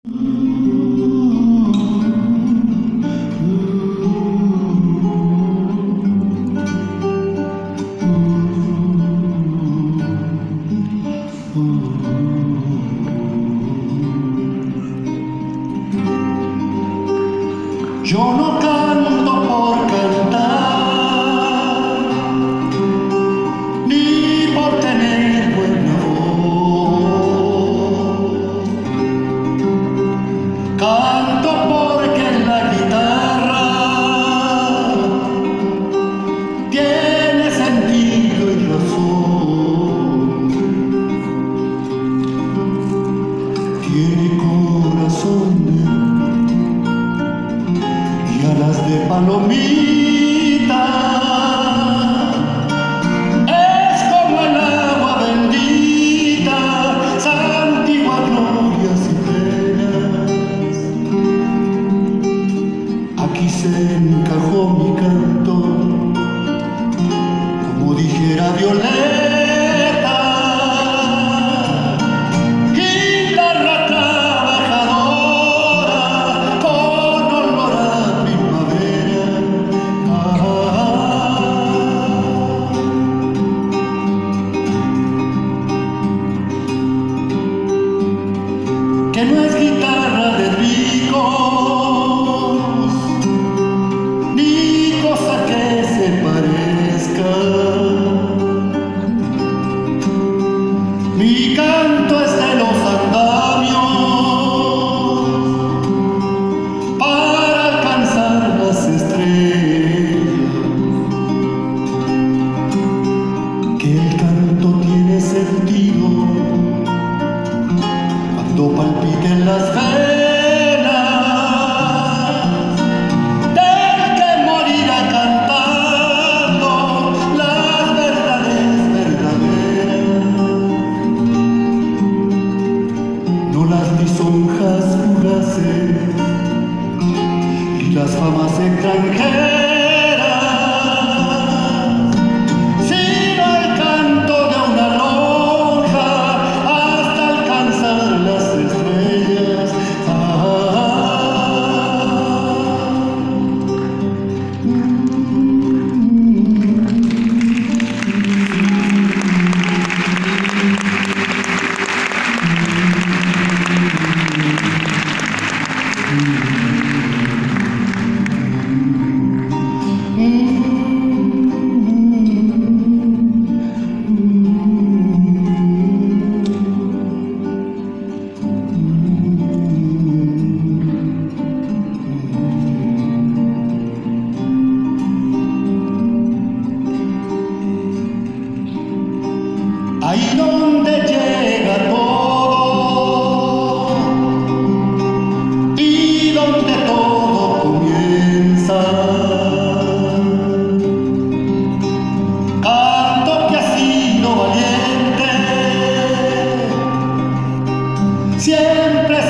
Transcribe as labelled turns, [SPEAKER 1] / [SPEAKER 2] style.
[SPEAKER 1] Yo no canto por cantar, ni por tener buena voz. Canto porque la guitarra tiene sentido y razón, tiene corazón y alas de palomita. Es como el agua bendita, santigua glorias y penas. Aquí se encajó mi canto, como dijera Violeta. Guitarra trabajadora con olor a primavera. Que no es guitarra de ricos, ni cosa que se parezca. Mi canto es de los andamios para alcanzar las estrellas. Que el canto tiene sentido cuando palpiten las venas del que morirá cantando las verdades verdaderas. No las lisonjas fugaces y las famas extranjeras, sino el canto de una lonja hasta alcanzar las estrellas. Ahí donde llega todo y donde todo comienza. Canto que ha sido valiente, siempre